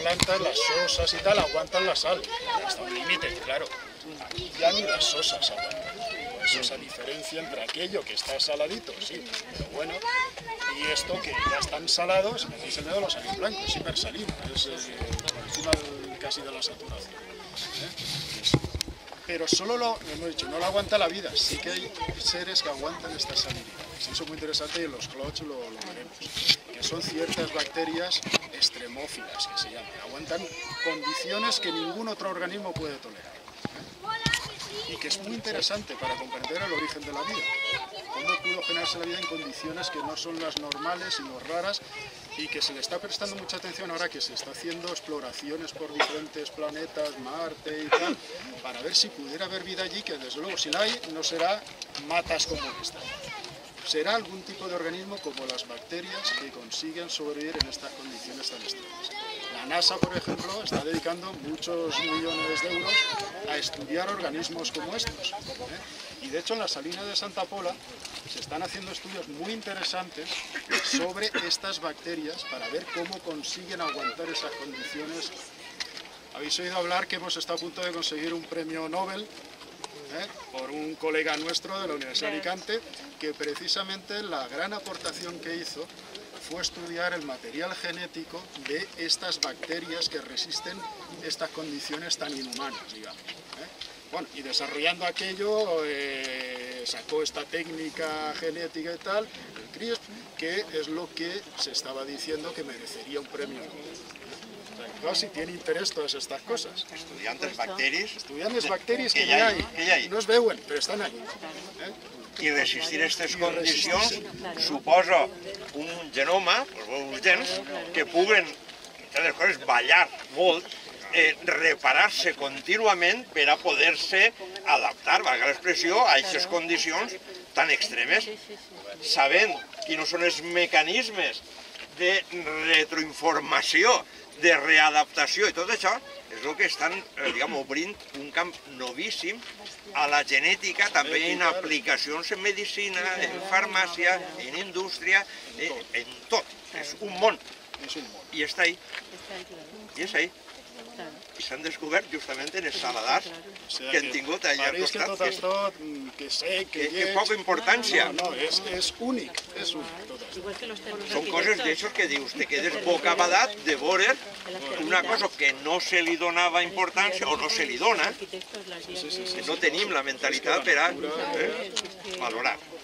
plantas, las sosas y tal, aguantan la sal, hasta un límite, claro. Aquí ya ni las sosas aguantan. Por eso esa diferencia entre aquello que está saladito, sí, pero bueno, y esto que ya están salados, me dicen de los años blancos, es hipersalino, es por encima casi de la saturación. Pero solo lo hemos dicho, no lo aguanta la vida, sí que hay seres que aguantan esta salinidad. Eso es muy interesante y en los clots lo veremos, que son ciertas bacterias extremófilas, que se llaman, aguantan condiciones que ningún otro organismo puede tolerar. Y que es muy interesante para comprender el origen de la vida, cómo pudo generarse la vida en condiciones que no son las normales sino raras, y que se le está prestando mucha atención ahora que se está haciendo exploraciones por diferentes planetas, Marte y tal, para ver si pudiera haber vida allí, que desde luego si la hay no será matas como esta. Será algún tipo de organismo como las bacterias que consiguen sobrevivir en estas condiciones tan extremas. La NASA, por ejemplo, está dedicando muchos millones de euros a estudiar organismos como estos. Y de hecho en la salina de Santa Pola se están haciendo estudios muy interesantes sobre estas bacterias para ver cómo consiguen aguantar esas condiciones. Habéis oído hablar que hemos estado a punto de conseguir un premio Nobel por un colega nuestro de la Universidad de Alicante, que precisamente la gran aportación que hizo fue estudiar el material genético de estas bacterias que resisten estas condiciones tan inhumanas, digamos. Bueno, y desarrollando aquello sacó esta técnica genética y tal, el CRISP, que es lo que se estaba diciendo que merecería un premio Nobel. Claro, si tiene interés todas estas cosas. Estudiantes bacteris. Estudiantes bacteris que ya hay. No es veuen, però estan allí. I resistir aquestes condicions suposa un genoma, uns gens, que puguen, entre les coses, ballar molt, reparar-se contínuament per a poder-se adaptar, valga l'expressió, a aquestes condicions tan extremes, sabent quins són els mecanismes de retroinformació, de readaptació i tot això és el que estan, diguem, obrint un camp novíssim a la genètica, també en aplicacions en medicina, en farmàcia, en indústria, en tot. És un món. I està ahí. I és ahí. I s'han descobert justament en els saladars que han tingut allà al costat. Tot això, que sé, que poca importància. No, és únic, és únic tot això. Són coses d'això que dius, te quedes bocabadat de veure una cosa que no se li donava importància o no se li dona, que no tenim la mentalitat per a valorar.